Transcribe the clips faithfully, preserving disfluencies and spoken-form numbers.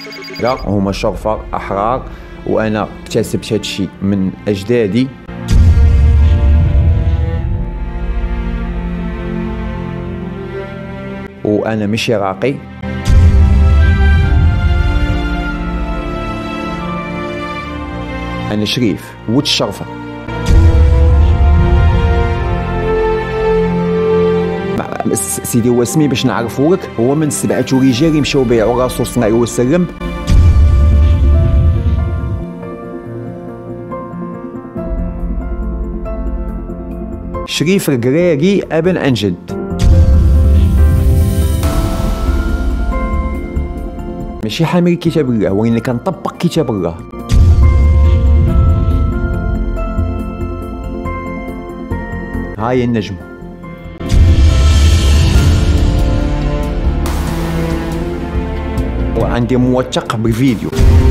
لا هما شرفة أحرار، وأنا اكتسبت هادشي من أجدادي. وأنا مش عراقي. أنا شريف ولد الشرفة. سيدي هو اسمي باش نعرفولك، هو من سبعة رجال يمشاو بيعوا الرسول صلى الله عليه وسلم. شريف القراري ابن عن جد. ماشي حامل كتاب الله، وين كنطبق كتاب الله. هاي النجم. وعندي موثق بالفيديو.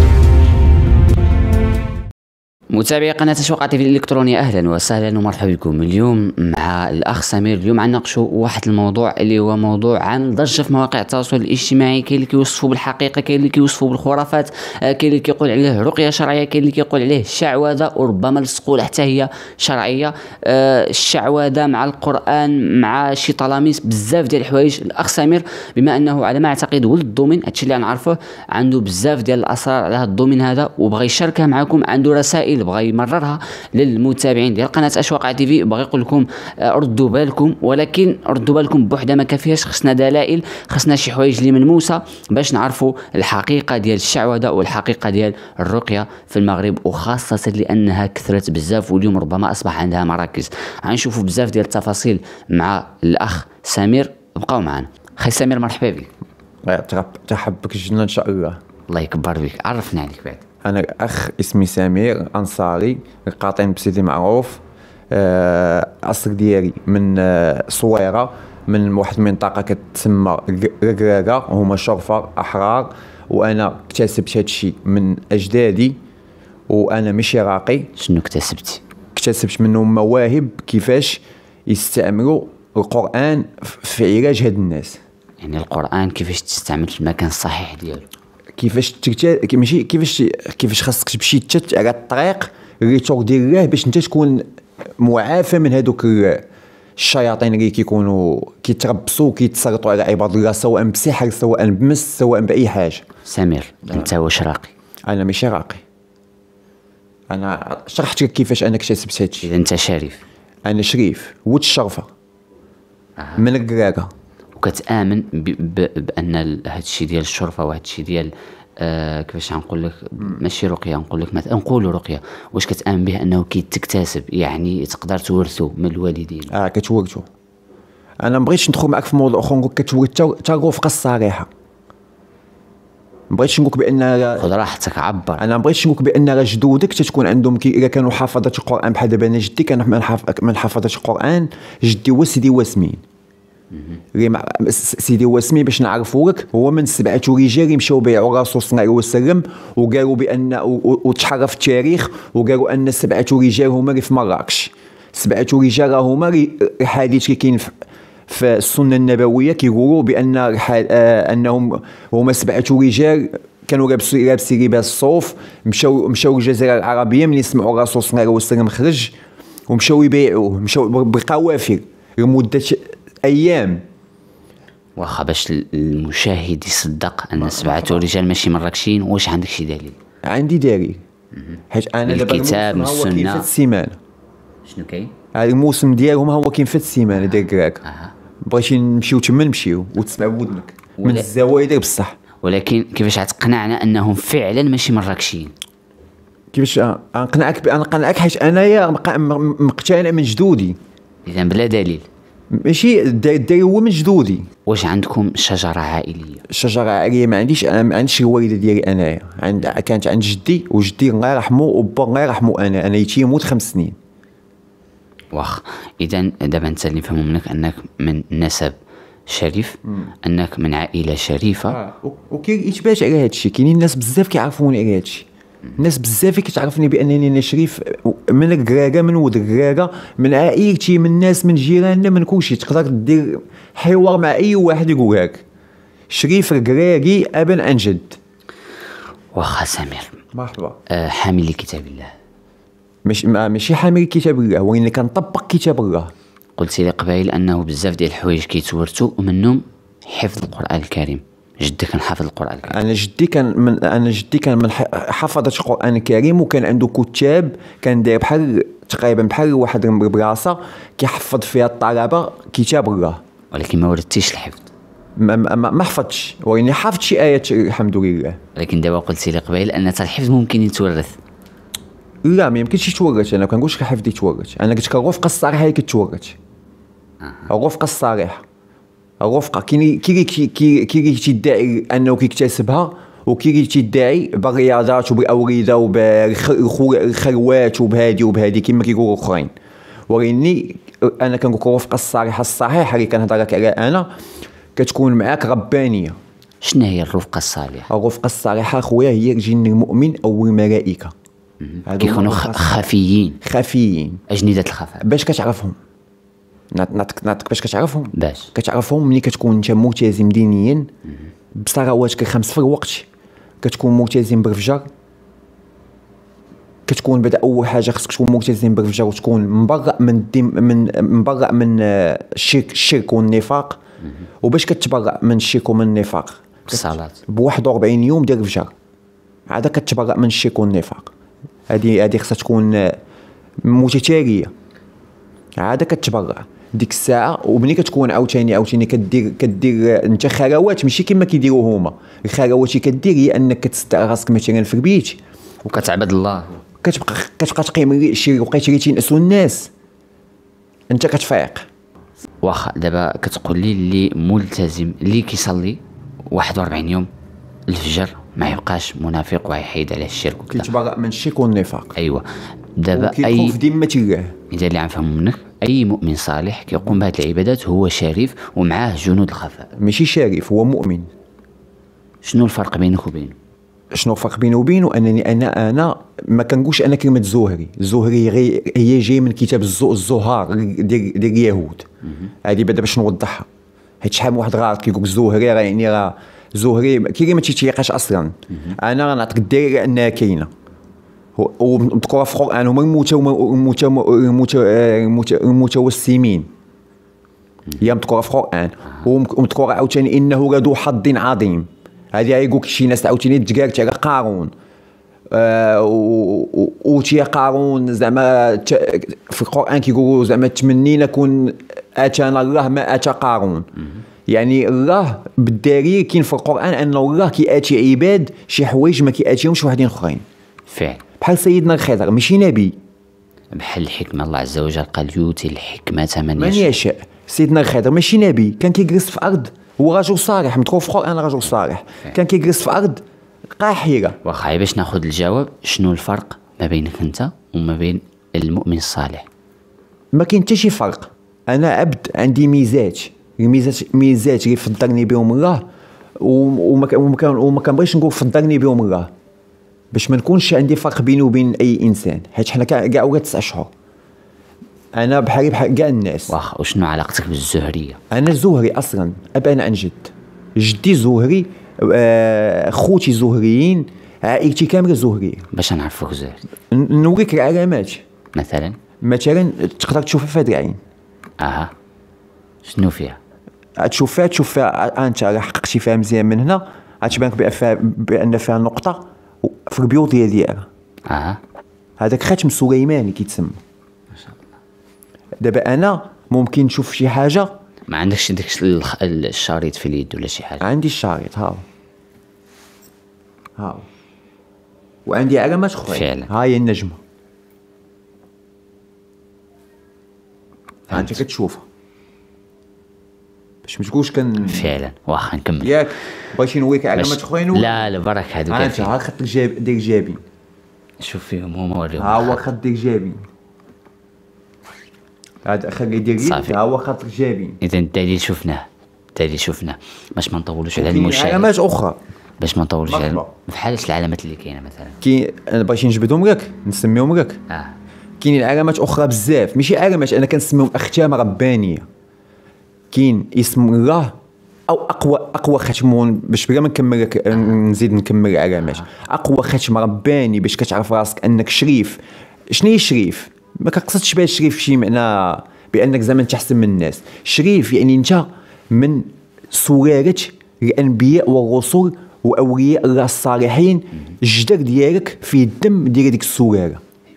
متابعي قناة أشواق تي في الإلكترونية، أهلا وسهلا ومرحبا بكم. اليوم مع الأخ سمير، اليوم غنناقشوا واحد الموضوع اللي هو موضوع عامل ضجة في مواقع التواصل الاجتماعي. كاين اللي كيوصفوا بالحقيقة، كاين اللي كيوصفوا بالخرافات، كاين اللي كيقول عليه رقية شرعية، كاين اللي كيقول عليه شعوذة، وربما لصقوا حتى هي شرعية. الشعوذة مع القرآن مع شي طلاميس، بزاف ديال الحوايج. الأخ سمير بما أنه على ما أعتقد ولد الدومين، هادشي اللي غنعرفه، عنده بزاف ديال الأسرار على هاد الدومين هذا، وبغى يشاركها معكم. عنده رسائل بغى يمررها للمتابعين ديال قناه اشواق تي في. بغى يقول لكم ردوا بالكم، ولكن ردوا بالكم بوحده ما كافياش، خصنا دلائل، خصنا شي حوايج اللي ملموسه باش نعرفوا الحقيقه ديال الشعوذه والحقيقه ديال الرقيه في المغرب، وخاصه لانها كثرت بزاف واليوم ربما اصبح عندها مراكز. غنشوفوا بزاف ديال التفاصيل مع الاخ سمير. بقاو معنا. خي سمير مرحبا بك. ترحب بك جنة ان شاء الله. الله يكبر بك. عرفنا عليك بعد. أنا أخ اسمي سمير أنصاري، قاطن بسيدي معروف. أه أصل ديالي من أه صويرة، من واحد المنطقة كتسمى القرارة، هما شرفة أحرار. وأنا اكتسبت هادشي من أجدادي، وأنا مش عراقي. شنو اكتسبتي؟ اكتسبت منهم مواهب كيفاش يستعملوا القرآن في علاج هاد الناس. يعني القرآن كيفاش تستعمل في المكان الصحيح ديالو، كيفاش تكتا ماشي كيفاش كيفاش خاصك تمشي تت على الطريق اللي ترضي الله باش انت تكون معافى من هذوك الشياطين اللي كيكونوا كيتربصوا كيتسلطوا على عباد الله، سواء بسحر سواء بمس سواء باي حاجه. سمير انت واش راقي؟ انا ماشي راقي. انا شرحت لك كيفاش انا اكتسبت هادشي. اذا انت شريف. انا شريف ولد الشرفه. آه. من القرارة. وكتآمن بأن هادشي ديال الشرفة وهادشي ديال آه كيفاش غنقول لك، ماشي رقية، نقول لك مثلا نقولوا رقية، واش كتآمن به أنه كيتكتسب، يعني تقدر تورثو من الوالدين؟ اه كتورثو. أنا مبغيتش ندخل معك في موضوع آخر، نقول كتورث تا الرفقة الصريحة. مبغيتش نقولك بأن خذ راحتك عبر. أنا مبغيتش نقولك بأن راه جدودك تتكون عندهم كي إذا كانوا حافظة القرآن بحال دابا. أنا جدي كان من حافظة القرآن، جدي هو سيدي واسمين. سيدي واسمي باش نعرفولك، هو من سبعة رجال يمشاو بيعوا الرسول صلى الله عليه وسلم، وقالوا بأن وتحرف التاريخ وقالوا أن سبعة رجال هما اللي في مراكش. سبعة رجال هما الحديث اللي كاين في السنة النبوية كيقولوا بأن أنهم هما سبعة رجال كانوا لابسين لباس الصوف، مشاو مشاو الجزيرة العربية. من يسمعوا الرسول صلى الله عليه وسلم خرج ومشاو يبيعوه، مشاو بقوافل لمدة أيام. واخا باش المشاهد يصدق أن سبعة رجال ماشي مراكشين، واش عندك شي دليل؟ عندي دليل، حيت أنا دابا الكتاب من السنة. كاين في السيمانة. شنو كاين؟ هذا الموسم ديالهم هو كاين في السيمانة ديال كراك. أه. بغيتي نمشيو تما نمشيو وتسمع بودنك من الزوايا ديال بصح. ولكن كيفاش غتقنعنا أنهم فعلا ماشي مراكشين؟ كيفاش نقنعك؟ أنا نقنعك حيت أنايا مقتنع من جدودي. إذا بلا دليل؟ ماشي الدليل هو من جدودي. واش عندكم شجرة عائلية؟ الشجرة العائلية ما عنديش. أنا ما عنديش الوالدة ديالي أنايا، عند كانت عند جدي، وجدي الله يرحمه وبا الله يرحمه. أنا أنا يتيم موت خمس سنين. واخ إذا دابا أنت اللي نفهمو منك أنك من نسب شريف، مم. أنك من عائلة شريفة. آه. وكاين إثبات على هادشي، كاينين الناس بزاف كيعرفوني على هادشي. الناس بزاف كتعرفني بانني انا شريف من الكراكه، من ولد الكراكه، من عائلتي، من الناس، من جيراننا، من كلشي. تقدر دير حوار مع اي واحد يقول لك شريف الكراكي ابن عن جد. واخا سمير. مرحبا. أه حامل لكتاب الله. مش ماشي حامل كتاب الله، ولكن كنطبق كتاب الله. قلت لي قبائل انه بزاف ديال الحوايج كيتورثوا ومنهم حفظ القران الكريم. جدك كان حافظ القران الكريم؟ انا جدي كان من انا جدي كان من حفظة القران الكريم، وكان عنده كتاب كان داير بحال تقريبا بحال واحد البلاصه كيحفظ فيها الطلبه كتاب الله. ولكن ما ورثتيش الحفظ؟ ما, ما, ما حفظتش، ولكن حفظت شي ايات الحمد لله. ولكن دابا قلت لي قبائل ان الحفظ ممكن يتورث. لا ما يمكنش يتورث، انا كنقولش الحفظ يتورث، انا قلت لك الرفقه الصالحه هي كتورث. الرفقه الصالحه الرفقه كاين كاين كاين اللي تيدعي انه كيكتسبها، وكاين اللي تيدعي بالرياضات وبالاورده وبالخلوات وبهادي وبهادي كما كيقولوا الاخرين. ولكن انا كنقول الرفقه الصالحه الصحيحه اللي كنهضر لك عليها انا كتكون معاك ربانيه. شنو هي الرفقه الصالحه؟ الرفقه الصالحه خويا هي الجن المؤمن او الملائكه. كيكونوا خفيين. خفيين اجنده الخفاء. باش كتعرفهم؟ نعطيك نعطيك باش كتعرفهم؟ باش كتعرفهم ملي كتكون انت ملتزم دينيا بصلواتك الخمس في الوقت، كتكون ملتزم بالفجر، كتكون بدا اول حاجه خصك تكون ملتزم بالفجر وتكون مبرأ من الدم من مبرأ من الشرك الشرك والنفاق. وباش كتبرأ من الشرك ومن النفاق؟ بالصلاه. ب واحد وأربعين يوم ديال الفجر عاد كتبرأ من الشرك والنفاق. هذه هذه خصها تكون متتاليه، عاد كتبرأ ديك الساعه. ومني كتكون عاوتاني عاوتاني كدير كدير انت خلوات ماشي كما كيديروا هما. الخلوات اللي كدير هي انك كتسد راسك مثلا في البيت وكتعبد الله، كتبقى كتبقى تقيم شي وقيت اللي تينعسوا الناس، انت كتفيق. واخا دابا كتقول لي اللي ملتزم اللي كيصلي واحد وأربعين يوم الفجر ما يبقاش منافق ويحيد على الشرك وكذا، كيتبرأ من الشرك والنفاق. ايوه دابا اي اي في ذمه الله. اذا اللي غنفهم منك اي مؤمن صالح كيقوم بهذه العبادات هو شريف ومعاه جنود الخفاء. ماشي شريف، هو مؤمن. شنو الفرق بينك وبينه؟ شنو الفرق بينه وبينه؟ انني انا انا ما كنقولش انا كلمه زهري. زهري غير هي جاي من كتاب الزهار ديال ديال اليهود. هذه بعدا باش نوضحها، حيت شحال من واحد غلط كيقول زهري راه يعني راه زهري كي ما تيتيقاش اصلا. انا غنعطيك الدليل انها كاينه ومذكوره في القران. هما المتوسمين هي مذكوره في القران، ومذكوره عاوتاني انه لذو حظ عظيم. هذه يقول شي ناس عاوتاني تقالت على قارون. آه وتي قارون زعما في القران كيقولوا زعما تمنينا كون اتانا الله ما اتى قارون. يعني الله بالدليل كاين في القران ان الله كياتي عباد شي حوايج ما كياتيهمش واحدين اخرين. فعلا بحال سيدنا الخضر ماشي نبي، بحال الحكمه الله عز وجل قال يؤتي الحكمه من من يشاء. يشاء. سيدنا الخضر ماشي نبي، كان كيجلس في ارض، هو رجل صالح مذكور في القران رجل صالح، كان كيجلس في ارض قاحله. واخا باش ناخذ الجواب، شنو الفرق ما بينك انت وما بين المؤمن الصالح؟ ما كاين حتى شي فرق. انا عبد عندي ميزات، الميزات ميزات اللي فضلني بهم الله، وما وما كنبغيش نقول فضلني بهم الله باش ما نكونش عندي فرق بيني وبين اي انسان، حيت حنا كاع ولاد تسع شهور. انا بحالي بحال كاع الناس. واخا وشنو علاقتك بالزهريه؟ انا زهري اصلا، ابانا عن جد. جدي زهري، آه خوتي زهريين، عائلتي كامله زهريه. باش نعرفوك زهري نوريك العلامات. مثلا مثلا تقدر تشوفها في هاد العين. اها شنو فيها؟ تشوف فيها تشوف فيها انت راه حققتي فيها مزيان من هنا، غتبانك بان فيها نقطه في البيوض ديال ديالها. اها هذاك ختم سليماني كيتسمى. ما شاء الله. دابا انا ممكن نشوف شي حاجه. ما عندكش داك الشريط في اليد ولا شي حاجه؟ عندي الشريط ها ها، وعندي علامات اخرى. فعلا ها هي النجمه، ها انت كتشوفها باش ما تقولش كان. فعلا واخا نكمل ياك بغيتي نوريك علامات اخرين؟ لا لا برك هادو ها انت ها خط الجاب ديال الجابين، شوف فيهم هما وريهم. ها هو خط ديال الجابين، هذا خلي ديال ها هو خط الجابين. اذا الدليل شفناه، الدليل شفناه. باش ما نطولوش على المشاهد. علامات اخرى باش ما نطولوش على بحال العلامات اللي كاينه مثلا. كاين انا بغيتي نجبدهم لك نسميهم لك. اه كاينين علامات اخرى بزاف، ماشي علامات انا كنسميهم اختام ربانيه. كاين اسم الله او اقوى اقوى ختم باش بلا ما نكمل لك نزيد نكمل العلامات. اقوى ختم رباني باش كتعرف راسك انك شريف. شنو هي شريف؟ ما كنقصدش بها الشريف شي معنى بانك زعما انت احسن من الناس. شريف يعني انت من سلاله الانبياء والرسل واولياء الله الصالحين، الجدر ديالك فيه الدم ديال هذيك السلاله.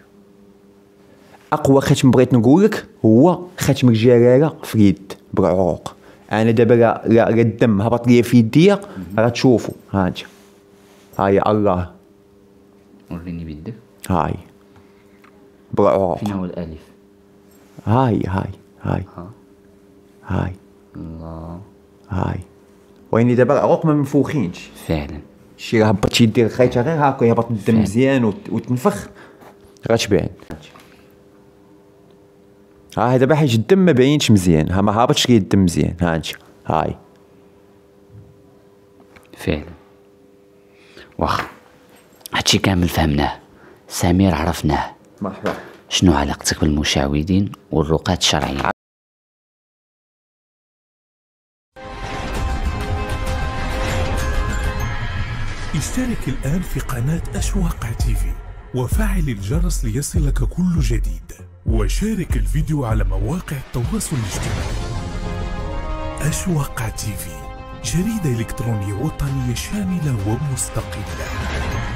اقوى ختم بغيت نقول لك هو ختم الجلاله في اليد بالعروق. انا دابا لا لا الدم هبط ليا في يديا راه تشوفوا. ها انت هاي الله وريني بيدك. هاي بالعروق. فين هو الالف؟ هاي هاي هاي ها هاي الله. هاي ويني دابا العروق ما منفوخينش فعلا. شي راه هبط يدير الخيطه غير هاكا يهبط الدم مزيان وتنفخ غتبان. ها دابا حيت الدم ما باينش مزيان، ها ما هابطش لي الدم مزيان. ها انت هاي فعلا. واخا هادشي كامل فهمناه، سمير عرفناه. مرحبا. شنو علاقتك بالمشعوذين والرقاة الشرعيين؟ اشترك الآن في قناة أشواق تيفي وفعل الجرس ليصلك كل جديد، وشارك الفيديو على مواقع التواصل الاجتماعي. أشواق تيفي، جريدة إلكترونية وطنية شاملة ومستقلة.